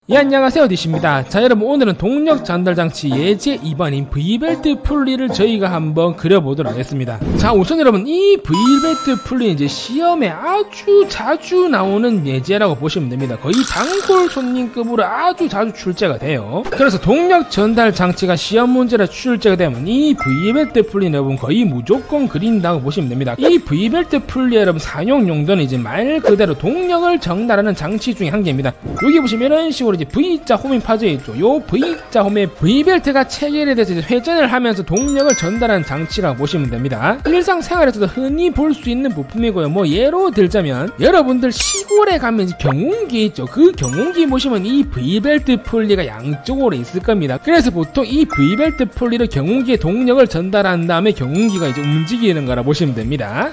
예, 안녕하세요, 디시입니다. 자, 여러분, 오늘은 동력 전달 장치 예제 2번인 V벨트 풀리를 저희가 한번 그려보도록 하겠습니다. 자, 우선 여러분, 이 V벨트 풀리 이제 시험에 아주 자주 나오는 예제라고 보시면 됩니다. 거의 단골 손님급으로 아주 자주 출제가 돼요. 그래서 동력 전달 장치가 시험 문제로 출제가 되면 이 V벨트 풀리 여러분 거의 무조건 그린다고 보시면 됩니다. 이 V벨트 풀리 여러분 사용 용도는 이제 말 그대로 동력을 전달하는 장치 중에 한 개입니다. 여기 보시면 이런 식으로 V자 홈이 파져 있죠. 요 V자 홈에 V벨트가 체결에 대해서 회전을 하면서 동력을 전달하는 장치라고 보시면 됩니다. 일상생활에서도 흔히 볼 수 있는 부품이고요. 뭐 예로 들자면 여러분들 시골에 가면 경운기 있죠. 그 경운기 보시면 이 V벨트 풀리가 양쪽으로 있을 겁니다. 그래서 보통 이 V벨트 풀리로 경운기에 동력을 전달한 다음에 경운기가 이제 움직이는 거라 보시면 됩니다.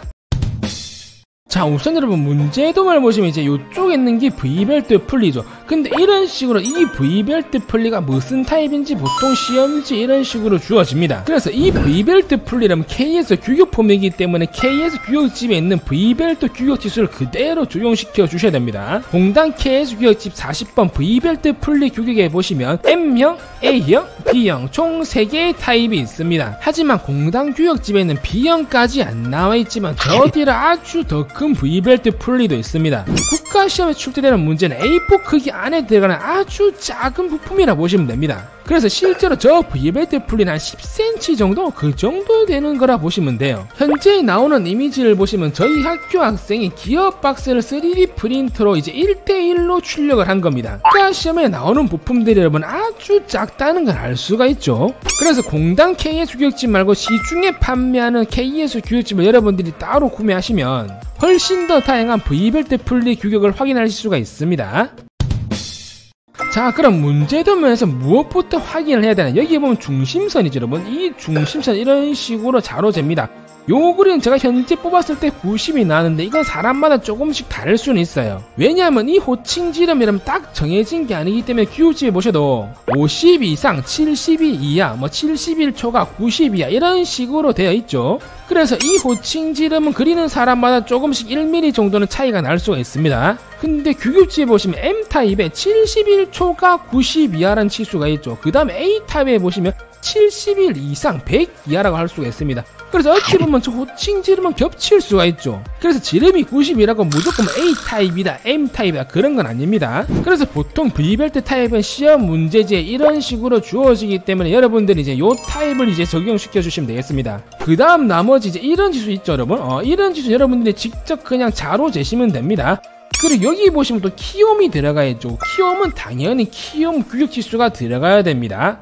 자, 우선 여러분 문제도를 보시면 이제 요쪽에 있는 게 V벨트 풀리죠. 근데 이런 식으로 이 V벨트 풀리가 무슨 타입인지 보통 시험지 이런 식으로 주어집니다. 그래서 이 V벨트 풀리라면 K에서 규격폼이기 때문에 K에서 규격집에 있는 V벨트 규격지수를 그대로 적용시켜 주셔야 됩니다. 공단 K에서 규격집 40번 V벨트 풀리 규격에 보시면 M형, A형, B형 총 3개의 타입이 있습니다. 하지만 공단 규격집에는 B형까지 안 나와있지만 저 뒤로 아주 더 큰 V벨트 풀리도 있습니다. 국가시험에 출제되는 문제는 A4 크기 안에 들어가는 아주 작은 부품이라 보시면 됩니다. 그래서 실제로 저 V벨트 풀리는 한 10cm 정도? 그 정도 되는 거라 보시면 돼요. 현재 나오는 이미지를 보시면 저희 학교 학생이 기어박스를 3D 프린터로 이제 1:1로 출력을 한 겁니다. 국가시험에 나오는 부품들이 여러분 아주 작다는 걸 알 수가 있죠. 그래서 공단 KS 규격집 말고 시중에 판매하는 KS 규격집을 여러분들이 따로 구매하시면 훨씬 더 다양한 V벨트 풀리 규격을 확인하실 수가 있습니다. 자, 그럼 문제도면에서 무엇부터 확인을 해야 되나? 여기 보면 중심선이죠, 여러분. 이 중심선 이런 식으로 자로 잽니다. 요 그림은 제가 현재 뽑았을 때 90이 나왔는데 이건 사람마다 조금씩 다를 수는 있어요. 왜냐하면 이 호칭 지름이라면 딱 정해진 게 아니기 때문에 규격집에 보셔도 50 이상, 72 이하, 뭐 71초가 90 이하 이런 식으로 되어 있죠. 그래서 이 호칭 지름은 그리는 사람마다 조금씩 1mm 정도는 차이가 날 수가 있습니다. 근데 규격집에 보시면 M타입에 71초가 90 이하라는 치수가 있죠. 그 다음에 A타입에 보시면 71 이상 100 이하라고 할 수가 있습니다. 그래서 어찌 보면 저 호칭 지름은 겹칠 수가 있죠. 그래서 지름이 90이라고 무조건 A타입이다, M타입이다 그런 건 아닙니다. 그래서 보통 V벨트 타입은 시험 문제지에 이런 식으로 주어지기 때문에 여러분들이 이제 요 타입을 이제 적용시켜 주시면 되겠습니다. 그 다음 나머지 이제 이런 지수 있죠, 여러분. 이런 지수 여러분들이 직접 그냥 자로 재시면 됩니다. 그리고 여기 보시면 또 키옴이 들어가 있죠. 키옴은 당연히 키옴 규격지수가 들어가야 됩니다.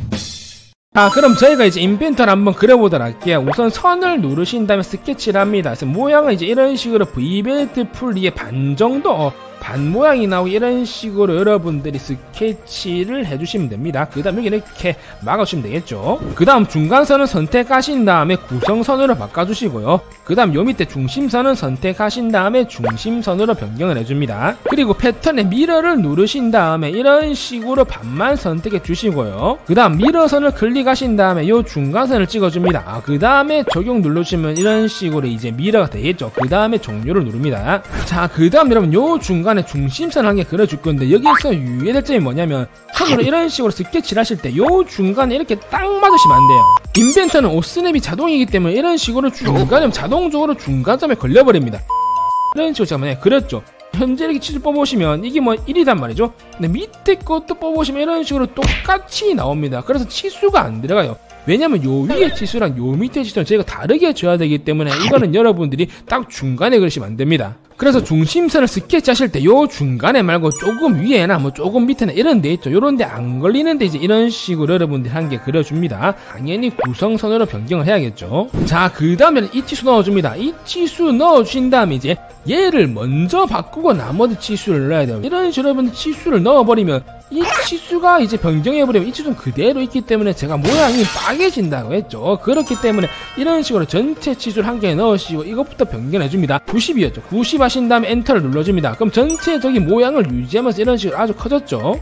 그럼 저희가 이제 인벤터를 한번 그려보도록 할게요. 우선 선을 누르신 다음에 스케치를 합니다. 그래서 모양은 이제 이런 식으로 V벨트 풀리의 반 정도 반 모양이 나오고 이런 식으로 여러분들이 스케치를 해주시면 됩니다. 그 다음 여기 이렇게 막아주시면 되겠죠. 그 다음 중간선을 선택하신 다음에 구성선으로 바꿔주시고요. 그 다음 요 밑에 중심선은 선택하신 다음에 중심선으로 변경을 해줍니다. 그리고 패턴에 미러를 누르신 다음에 이런 식으로 반만 선택해 주시고요. 그 다음 미러선을 클릭하신 다음에 요 중간선을 찍어줍니다. 그 다음에 적용 눌러주시면 이런 식으로 이제 미러가 되겠죠. 그 다음에 종료를 누릅니다. 자, 그 다음 여러분 요 중간에 중심선을 한 개 그려줄 건데 여기서 유의될 점이 뭐냐면 손으로 이런 식으로 스케치를 하실 때 요 중간에 이렇게 딱 맞으시면 안 돼요. 인벤터는 오스냅이 자동이기 때문에 이런 식으로 중간에 자동적으로 중간점에 걸려버립니다. 이런 식으로 제가 그렸죠. 현재 이렇게 치수 뽑아보시면 이게 뭐 1이단 말이죠. 근데 밑에 것도 뽑아보시면 이런 식으로 똑같이 나옵니다. 그래서 치수가 안 들어가요. 왜냐면 요 위에 치수랑 요 밑에 치수랑 저희가 다르게 줘야 되기 때문에 이거는 여러분들이 딱 중간에 그리시면 안 됩니다. 그래서 중심선을 스케치 하실 때 요 중간에 말고 조금 위에나 뭐 조금 밑에나 이런 데 있죠. 요런 데 안 걸리는데 이제 이런 식으로 여러분들이 한 개 그려줍니다. 당연히 구성선으로 변경을 해야겠죠. 자, 그 다음에는 이 치수 넣어줍니다. 이 치수 넣어주신 다음에 이제 얘를 먼저 바꾸고 나머지 치수를 넣어야 돼요. 이런 식으로 여러분들 치수를 넣어버리면 이 치수가 이제 변경해버리면 이 치수는 그대로 있기 때문에 제가 모양이 빠개진다고 했죠. 그렇기 때문에 이런 식으로 전체 치수를 한 개 넣으시고 이것부터 변경해줍니다. 90이었죠. 90 하신 다음에 엔터를 눌러줍니다. 그럼 전체적인 모양을 유지하면서 이런 식으로 아주 커졌죠.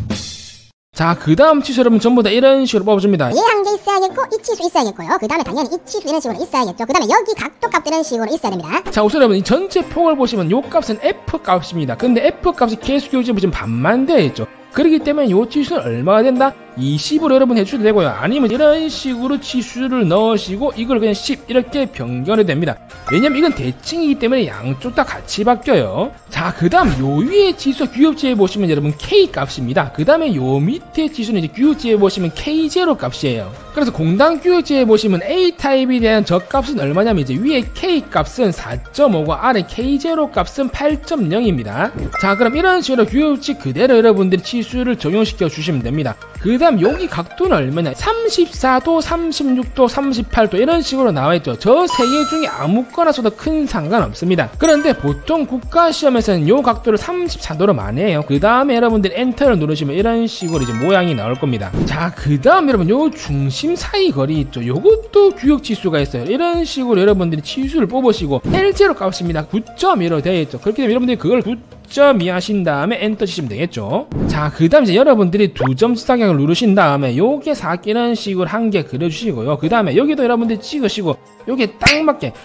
자, 그 다음 치수 여러분 전부 다 이런 식으로 뽑아줍니다. 얘 한 개 있어야겠고 이 치수 있어야겠고요. 그 다음에 당연히 이 치수 이런 식으로 있어야겠죠. 그 다음에 여기 각도 값도 이런 식으로 있어야 됩니다. 자, 우선 여러분 이 전체 폭을 보시면 요 값은 F 값입니다. 근데 F 값이 계수 교집이 지금 반만 되어 있죠. 그렇기 때문에 요 치수는 얼마가 된다? 20으로 여러분 해주셔도 되고요. 아니면 이런 식으로 치수를 넣으시고 이걸 그냥 10 이렇게 변경이 됩니다. 왜냐면 이건 대칭이기 때문에 양쪽 다 같이 바뀌어요. 자, 그 다음 요 위에 치수 규격지에 보시면 여러분 K 값입니다. 그 다음에 요 밑에 치수는 이제 규격지에 보시면 K0 값이에요. 그래서 공단 규격지에 보시면 A타입에 대한 저값은 얼마냐면 이제 위에 K 값은 4.5고 아래 K0 값은 8.0입니다. 자, 그럼 이런 식으로 규격지 그대로 여러분들이 치수를 적용시켜 주시면 됩니다. 그 다음 여기 각도는 얼마냐? 34도, 36도, 38도 이런 식으로 나와있죠. 저 세 개 중에 아무거나 써도 큰 상관없습니다. 그런데 보통 국가시험에서는 요 각도를 34도로 많이 해요. 그 다음에 여러분들이 엔터를 누르시면 이런 식으로 이제 모양이 나올 겁니다. 자, 그 다음 여러분 요 중심 사이 거리 있죠. 요것도 규격 치수가 있어요. 이런 식으로 여러분들이 치수를 뽑으시고 L0 값입니다. 9.2로 되어 있죠. 그렇기 때문에 여러분들이 그걸 9.2 하신 다음에 엔터 치시면 되겠죠. 자, 그 다음 이제 여러분들이 2점 사각을 누르신 다음에 요게 4개 이런 식으로 한 개 그려주시고요. 그 다음에 여기도 여러분들이 찍으시고 요게 딱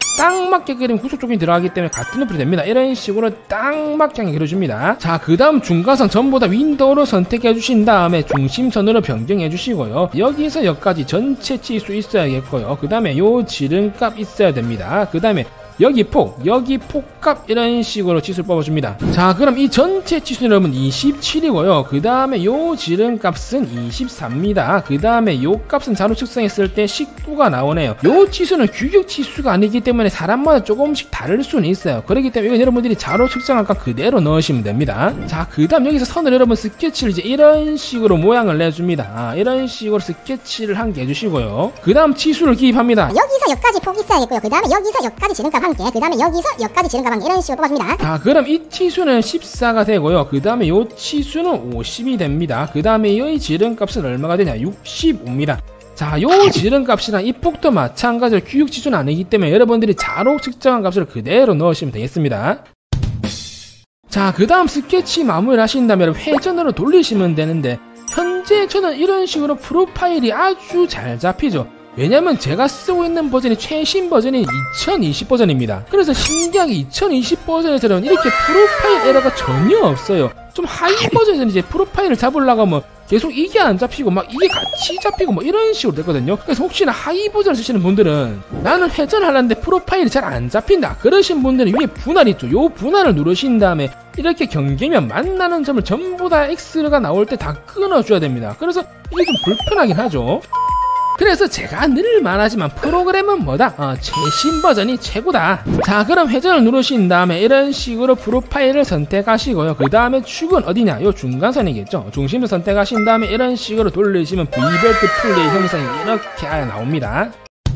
맞게 그리면 구속 조건이 들어가기 때문에 같은 높이로 됩니다. 이런 식으로 딱 맞게 그려줍니다. 자, 그 다음 중간선 전부 다 윈도우로 선택해 주신 다음에 중심선으로 변경해 주시고요. 여기서 여기까지 전체 치수 있어야겠고요. 그 다음에 요 지름값 있어야 됩니다. 그 다음에 여기 폭값 이런 식으로 치수를 뽑아줍니다. 자, 그럼 이 전체 치수는 여러분 27이고요. 그 다음에 요 지름값은 24입니다. 그 다음에 요 값은 자로 측정했을 때 19가 나오네요. 요 치수는 규격 치수가 아니기 때문에 사람마다 조금씩 다를 수는 있어요. 그렇기 때문에 이건 여러분들이 자로 측정한 값 그대로 넣으시면 됩니다. 자, 그 다음 여기서 선을 여러분 스케치를 이제 이런 식으로 모양을 내줍니다. 이런 식으로 스케치를 한 개 해주시고요. 그 다음 치수를 기입합니다. 여기서 여기까지 폭 있어야겠고요. 그 다음에 여기서 여기까지 지름값 한 개, 그 다음에 여기서 여기까지 지름값 한 개 이런 식으로 뽑아줍니다. 자, 그럼 이 치수는 14가 되고요. 그 다음에 요 치수는 50이 됩니다. 그 다음에 이 지름값은 얼마가 되냐? 65입니다. 자, 요 지름값이랑 이 폭도 마찬가지로 규격 치수는 아니기 때문에 여러분들이 자로 측정한 값을 그대로 넣으시면 되겠습니다. 자, 그 다음 스케치 마무리를 하신 다음에 회전으로 돌리시면 되는데 현재 저는 이런 식으로 프로파일이 아주 잘 잡히죠. 왜냐면 제가 쓰고 있는 버전이 최신 버전이 2020 버전입니다. 그래서 신기하게 2020 버전에서는 이렇게 프로파일 에러가 전혀 없어요. 좀 하이 버전에서는 이제 프로파일을 잡으려고 하면 계속 이게 안 잡히고 막 이게 같이 잡히고 뭐 이런 식으로 됐거든요. 그래서 혹시나 하이 버전을 쓰시는 분들은 나는 회전하려는데 프로파일이 잘 안 잡힌다 그러신 분들은 위에 분할 있죠. 요 분할을 누르신 다음에 이렇게 경계면 만나는 점을 전부 다 X가 나올 때 다 끊어줘야 됩니다. 그래서 이게 좀 불편하긴 하죠. 그래서 제가 늘 말하지만 프로그램은 뭐다? 최신 버전이 최고다. 자, 그럼 회전을 누르신 다음에 이런 식으로 프로파일을 선택하시고요. 그 다음에 축은 어디냐? 요 중간선이겠죠. 중심을 선택하신 다음에 이런 식으로 돌리시면 V벨트 플레이 형상이 이렇게 나옵니다.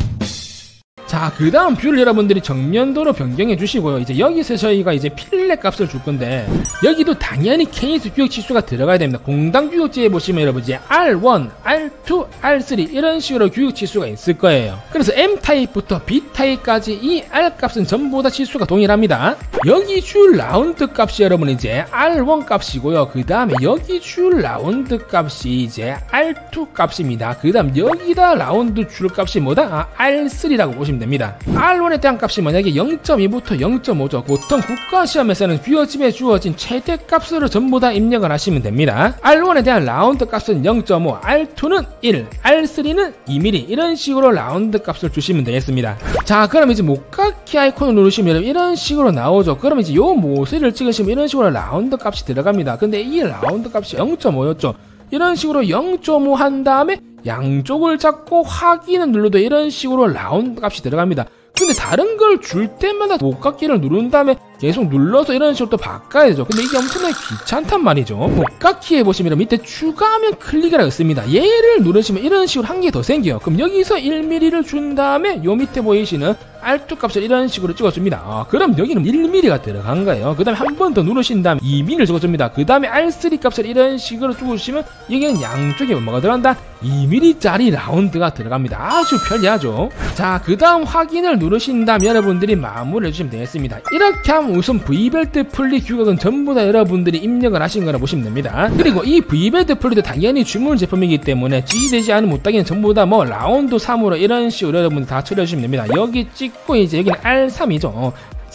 자, 그 다음 뷰를 여러분들이 정면도로 변경해 주시고요. 이제 여기서 저희가 이제 필렛 값을 줄 건데 여기도 당연히 KS 규격 치수가 들어가야 됩니다. 공단 규격지에 보시면 여러분 이제 R1, R2, R3 이런 식으로 규격 치수가 있을 거예요. 그래서 M타입부터 B타입까지 이 R 값은 전부 다 치수가 동일합니다. 여기 줄 라운드 값이 여러분 이제 R1 값이고요. 그 다음에 여기 줄 라운드 값이 이제 R2 값입니다. 그 다음 여기다 라운드 줄 값이 뭐다? R3라고 보시면 됩니다. R1에 대한 값이 만약에 0.2부터 0.5죠. 보통 국가시험에서는 규격집에 주어진 최대값으로 전부 다 입력을 하시면 됩니다. R1에 대한 라운드 값은 0.5, R2는 1, R3는 2mm 이런 식으로 라운드 값을 주시면 되겠습니다. 자, 그럼 이제 목각키 아이콘을 누르시면 이런 식으로 나오죠. 그럼 이제 요 모서리를 찍으시면 이런 식으로 라운드 값이 들어갑니다. 근데 이 라운드 값이 0.5였죠. 이런 식으로 0.5 한 다음에 양쪽을 잡고 확인을 눌러도 이런 식으로 라운드 값이 들어갑니다. 근데 다른 걸 줄 때마다 목각기를 누른 다음에 계속 눌러서 이런 식으로 또 바꿔야 되죠. 근데 이게 엄청나게 귀찮단 말이죠. 목각키에 보시면 밑에 추가하면 클릭이라고 있습니다. 얘를 누르시면 이런 식으로 한 개 더 생겨요. 그럼 여기서 1mm를 준 다음에 요 밑에 보이시는 R2 값을 이런 식으로 찍어줍니다. 그럼 여기는 1mm가 들어간 거예요. 그 다음에 한 번 더 누르신 다음에 2mm를 찍어줍니다. 그 다음에 R3 값을 이런 식으로 찍어주시면 여기는 양쪽에 뭐가 들어간다? 2mm짜리 라운드가 들어갑니다. 아주 편리하죠. 자, 그 다음 확인을 누르신 다음 여러분들이 마무리를 해주시면 되겠습니다. 이렇게 하면 우선 V벨트 풀리 규격은 전부 다 여러분들이 입력을 하신 거라 보시면 됩니다. 그리고 이 V벨트 풀리도 당연히 주문 제품이기 때문에 지시되지 않은 못하기는 전부 다 뭐 라운드 3으로 이런 식으로 여러분들 다 처리해주시면 됩니다. 여기 찍고 이제 여기는 R3이죠.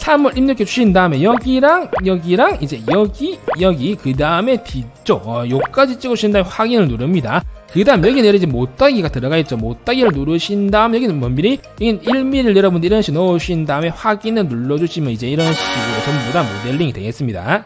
3을 입력해 주신 다음에 여기랑 이제 여기 그 다음에 뒤쪽 요까지 찍으신 다음에 확인을 누릅니다. 그 다음 여기 내려 이제 못따기가 들어가 있죠. 못따기를 누르신 다음 여기는 몇 미리? 여기는 1mm를 여러분들 이런 식으로 넣으신 다음에 확인을 눌러주시면 이제 이런 식으로 전부 다 모델링이 되겠습니다.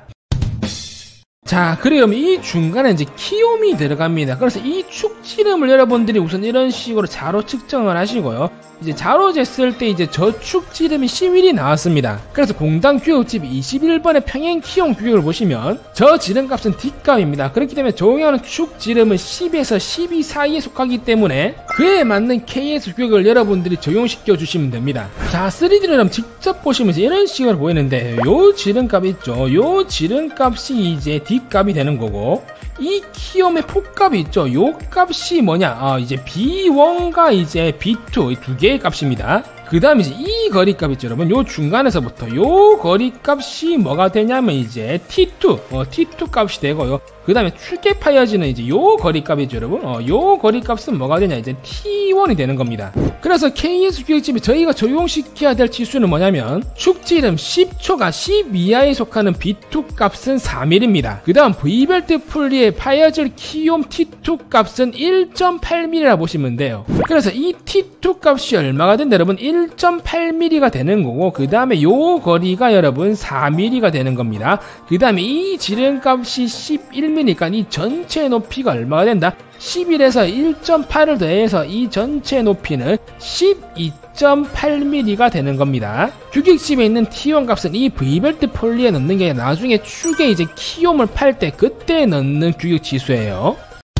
자, 그러면 이 중간에 이제 키움이 들어갑니다. 그래서 이 축지름을 여러분들이 우선 이런 식으로 자로 측정을 하시고요. 이제 자로 쟀을 때 이제 저 축지름이 11이 나왔습니다. 그래서 공단 규격집 21번의 평행 키움 규격을 보시면 저 지름값은 D값입니다. 그렇기 때문에 적용하는 축지름은 10에서 12 사이에 속하기 때문에 그에 맞는 KS 규격을 여러분들이 적용시켜 주시면 됩니다. 자, 3D를 그럼 직접 보시면 이제 이런 식으로 보이는데 요 지름값 있죠. 요 지름값이 이제 D값이 되는 거고 이 키움의 폭값이 있죠. 요 값이 뭐냐? 이제 B1과 이제 B2 이 두 개의 값입니다. 그 다음에 이제 이 거리값 있죠, 여러분. 요 중간에서부터 요 거리값이 뭐가 되냐면 이제 T2 값이 되고요. 그 다음에 출계 파이어지는 이제 요 거리값이죠, 여러분. 요 거리값은 뭐가 되냐? 이제 T1이 되는 겁니다. 그래서 KS 규격집에 저희가 적용시켜야 될 지수는 뭐냐면 축지름 10초가 10 이하에 속하는 B2 값은 4mm입니다. 그 다음 V벨트 풀리의 파이어질 키움 T2 값은 1.8mm라 보시면 돼요. 그래서 이 T2 값이 얼마가 된다, 여러분? 1.8mm가 되는 거고, 그 다음에 요 거리가 여러분 4mm가 되는 겁니다. 그 다음에 이 지름값이 11mm니까 이 전체 높이가 얼마가 된다? 11에서 1.8을 더해서 이 전체 높이는 12.8mm가 되는 겁니다. 규격집에 있는 T1 값은 이 V벨트 폴리에 넣는 게 나중에 축에 이제 키움을 팔 때 그때 넣는 규격 지수예요.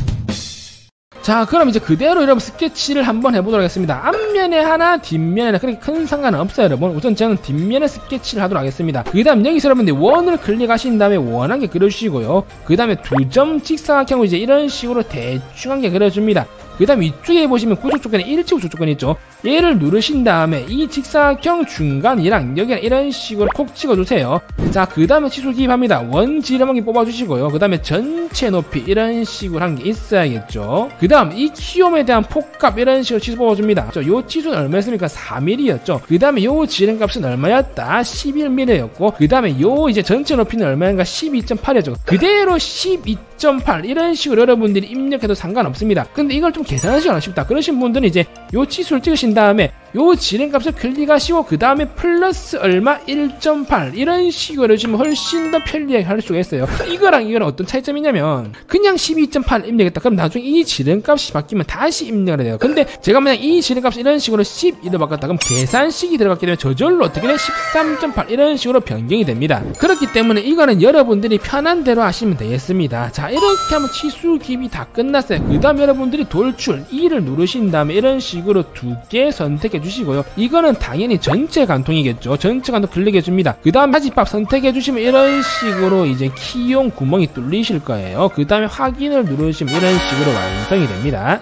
자, 그럼 이제 그대로 여러분 스케치를 한번 해보도록 하겠습니다. 앞면에 하나, 뒷면에 하나, 그렇게 큰 상관은 없어요, 여러분. 우선 저는 뒷면에 스케치를 하도록 하겠습니다. 그 다음 여기서 여러분들 원을 클릭하신 다음에 원하게 그려주시고요. 그 다음에 2점 직사각형으로 이제 이런 식으로 대충 한 개 그려줍니다. 그 다음 위쪽에 보시면 구조 조건에 일치 구조 조건이 있죠. 얘를 누르신 다음에 이 직사각형 중간이랑 여기랑 이런 식으로 콕 찍어주세요. 자, 그 다음에 치수 기입합니다. 원 지름 한 개 뽑아주시고요. 그 다음에 전체 높이 이런 식으로 한 게 있어야겠죠. 그 다음 이 키움에 대한 폭값 이런 식으로 치수 뽑아줍니다. 요 치수는 얼마였습니까? 4mm였죠. 그 다음에 요 지름값은 얼마였다? 11mm였고, 그 다음에 요 이제 전체 높이는 얼마인가? 12.8이었죠. 그대로 12.8 이런 식으로 여러분들이 입력해도 상관없습니다. 근데 이걸 좀 계산하시기 쉽다. 그러신 분들은 이제 요 치수를 찍으신 다음에 요 지름값을 클릭하시고 그 다음에 플러스 얼마 1.8 이런 식으로 해주시면 훨씬 더 편리하게 할 수가 있어요. 이거랑 이거랑 어떤 차이점이냐면 그냥 12.8 입력했다. 그럼 나중에 이 지름값이 바뀌면 다시 입력을 해요. 근데 제가 만약 이 지름값을 이런 식으로 11로 바꿨다. 그럼 계산식이 들어갔기 때문에 저절로 어떻게 돼? 13.8 이런 식으로 변경이 됩니다. 그렇기 때문에 이거는 여러분들이 편한 대로 하시면 되겠습니다. 자, 이렇게 하면 치수 기입이 다 끝났어요. 그 다음 여러분들이 돌출 2를 누르신 다음에 이런 식으로 두 개 선택해 주시고요. 이거는 당연히 전체 간통이겠죠. 전체 간통 클릭해 줍니다. 그 다음 사집합 선택해 주시면 이런 식으로 이제 키용 구멍이 뚫리실 거예요. 그 다음에 확인을 누르시면 이런 식으로 완성이 됩니다.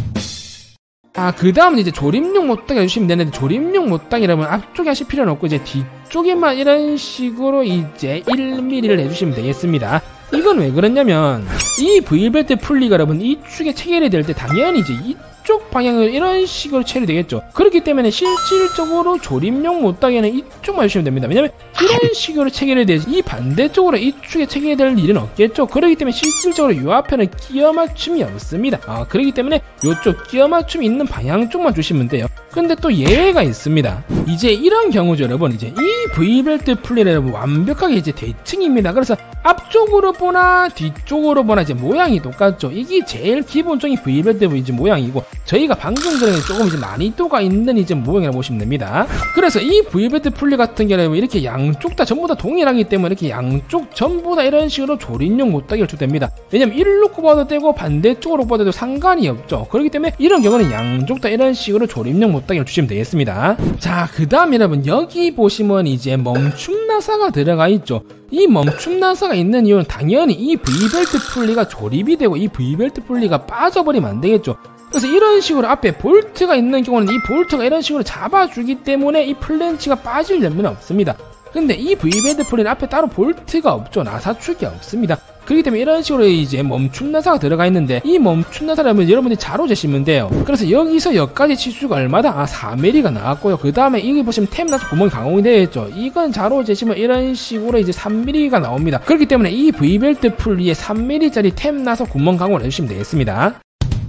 그 다음은 이제 조립용 못따기 해주시면 되는데, 조립용 못따기라면 앞쪽에 하실 필요는 없고 이제 뒤쪽에만 이런 식으로 이제 1mm를 해주시면 되겠습니다. 이건 왜 그러냐면 이 V벨트 풀리가 여러분 이쪽에 체결이 될 때 당연히 이제 이쪽 방향을 이런 식으로 처리되겠죠. 그렇기 때문에 실질적으로 조립용 못따기는 이쪽만 해주시면 됩니다. 왜냐면 이런 식으로 체결이 되지 이 반대쪽으로 이쪽에 체결이 될 일은 없겠죠. 그렇기 때문에 실질적으로 이 앞에는 끼어 맞춤이 없습니다. 그렇기 때문에 이쪽 끼어 맞춤이 있는 방향 쪽만 주시면 돼요. 근데 또 예외가 있습니다. 이제 이런 경우죠, 여러분. 이제 이 V벨트 풀리는 여러분 완벽하게 이제 대칭입니다. 그래서 앞쪽으로 보나 뒤쪽으로 보나 이제 모양이 똑같죠. 이게 제일 기본적인 V벨트 이제 모양이고, 저희가 방금 전에 조금 이제 난이도가 있는 이제 모양이라고 보시면 됩니다. 그래서 이 V벨트 풀리 같은 경우는 이렇게 양쪽 다 전부 다 동일하기 때문에 이렇게 양쪽 전부 다 이런 식으로 조립용 못따기를 줘도 됩니다. 왜냐면 일로 꼽아도 되고 반대쪽으로 꼽아도 상관이 없죠. 그렇기 때문에 이런 경우는 양쪽 다 이런 식으로 조립용 못따기를 주시면 되겠습니다. 자, 그 다음 여러분 여기 보시면 이제 멈춤 나사가 들어가 있죠. 이 멈춤 나사가 있는 이유는 당연히 이 V벨트 풀리가 조립이 되고 이 V벨트 풀리가 빠져버리면 안 되겠죠. 그래서 이런 식으로 앞에 볼트가 있는 경우는 이 볼트가 이런 식으로 잡아주기 때문에 이 플랜치가 빠질 염려는 없습니다. 근데 이 V벨트 풀리는 앞에 따로 볼트가 없죠. 나사축이 없습니다. 그렇기 때문에 이런 식으로 이제 멈춤 나사가 들어가 있는데 이 멈춤 나사라면 여러분들이 자로 재시면 돼요. 그래서 여기서 여기까지 치수가 얼마다? 4mm가 나왔고요. 그 다음에 여기 보시면 템 나사 구멍이 가공이 되어 있죠. 이건 자로 재시면 이런 식으로 이제 3mm가 나옵니다. 그렇기 때문에 이 V벨트 풀리에 3mm짜리 템 나사 구멍 가공을 해주시면 되겠습니다.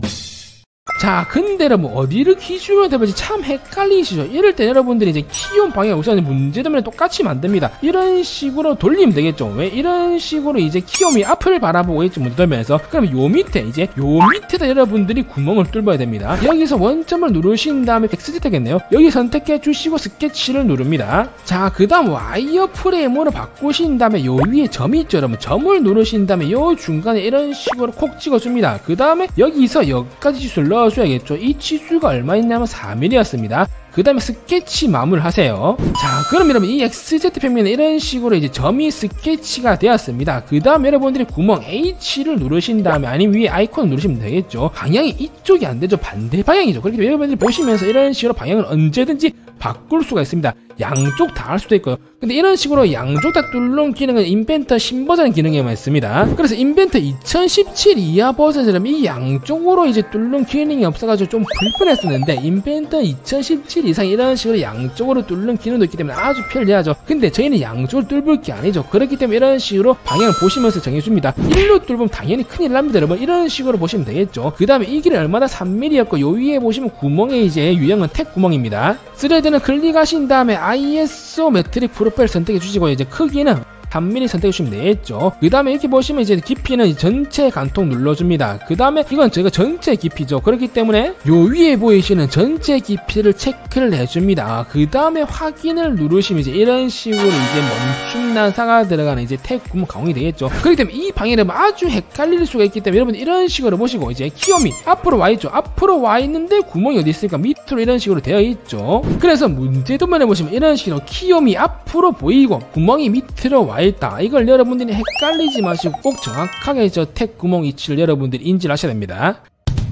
자, 근데 여러분 어디를 기준으로 대볼지 참 헷갈리시죠? 이럴 때 여러분들이 이제 키움 방향 우선 문제되면 똑같이 만듭니다. 이런 식으로 돌리면 되겠죠. 왜 이런 식으로 이제 키움이 앞을 바라보고 있지 문제되면서 그럼 요 밑에 이제 요 밑에다 여러분들이 구멍을 뚫어야 됩니다. 여기서 원점을 누르신 다음에 X제되겠네요. 여기 선택해 주시고 스케치를 누릅니다. 자, 그 다음 와이어 프레임으로 바꾸신 다음에 요 위에 점이 있죠. 여러분 점을 누르신 다음에 요 중간에 이런 식으로 콕 찍어줍니다. 그 다음에 여기서 여기까지 치수를 넣어줘야겠죠. 이 치수가 얼마 있냐면 4mm였습니다. 그 다음에 스케치 마무리를 하세요. 자, 그럼 여러분 이 XZ 평면에 이런 식으로 이제 점이 스케치가 되었습니다. 그 다음 여러분들이 구멍 H를 누르신 다음에 아니면 위에 아이콘을 누르시면 되겠죠. 방향이 이쪽이 안 되죠. 반대 방향이죠. 그렇기 때문에 여러분들이 보시면서 이런 식으로 방향을 언제든지 바꿀 수가 있습니다. 양쪽 다 할 수도 있고요. 근데 이런 식으로 양쪽 다 뚫는 기능은 인벤터 신버전 기능에만 있습니다. 그래서 인벤터 2017 이하 버전처럼 이 양쪽으로 이제 뚫는 기능이 없어가지고 좀 불편했었는데 인벤터 2017 이상 이런 식으로 양쪽으로 뚫는 기능도 있기 때문에 아주 편리하죠. 근데 저희는 양쪽으로 뚫을 게 아니죠. 그렇기 때문에 이런 식으로 방향을 보시면서 정해줍니다. 1로 뚫으면 당연히 큰일 납니다. 여러분 이런 식으로 보시면 되겠죠. 그 다음에 이 길이 얼마나 3mm였고 요 위에 보시면 구멍의 이제 유형은 탭 구멍입니다. 스레드는 클릭하신 다음에 ISO 메트릭 프로파일 선택해 주시고 이제 크기는 3mm 선택해 주시면 되겠죠. 그 다음에 이렇게 보시면 이제 깊이는 전체 간통 눌러줍니다. 그 다음에 이건 저희가 전체 깊이죠. 그렇기 때문에 요 위에 보이시는 전체 깊이를 체크를 해줍니다. 그 다음에 확인을 누르시면 이제 이런 식으로 이제 멈춤 나사가 들어가는 이제 탭 구멍 가공이 되겠죠. 그렇기 때문에 이 방향은 아주 헷갈릴 수가 있기 때문에 여러분 이런 식으로 보시고 이제 키움이 앞으로 와 있죠. 앞으로 와 있는데 구멍이 어디 있으니까 밑으로 이런 식으로 되어 있죠. 그래서 문제도면에 보시면 이런 식으로 키움이 앞으로 보이고 구멍이 밑으로 와 있다. 이걸 여러분들이 헷갈리지 마시고 꼭 정확하게 저 탭 구멍 위치를 여러분들이 인지를 하셔야 됩니다.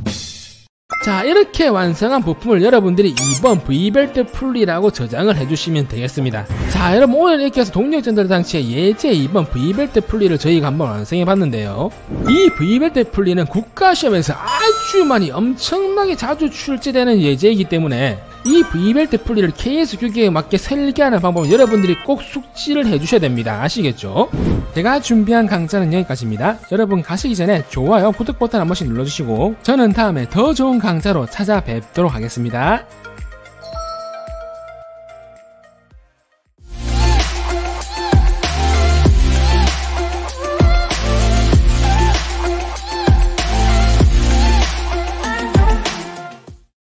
자, 이렇게 완성한 부품을 여러분들이 2번 V벨트 풀리라고 저장을 해주시면 되겠습니다. 자, 여러분 오늘 이렇게 해서 동력 전달 장치의 예제 2번 V벨트 풀리를 저희가 한번 완성해 봤는데요. 이 V벨트 풀리는 국가시험에서 아주 많이 엄청나게 자주 출제되는 예제이기 때문에 이 V벨트 풀리를 KS 규격에 맞게 설계하는 방법은 여러분들이 꼭 숙지를 해주셔야 됩니다. 아시겠죠? 제가 준비한 강좌는 여기까지입니다. 여러분 가시기 전에 좋아요, 구독 버튼 한 번씩 눌러주시고 저는 다음에 더 좋은 강좌로 찾아뵙도록 하겠습니다.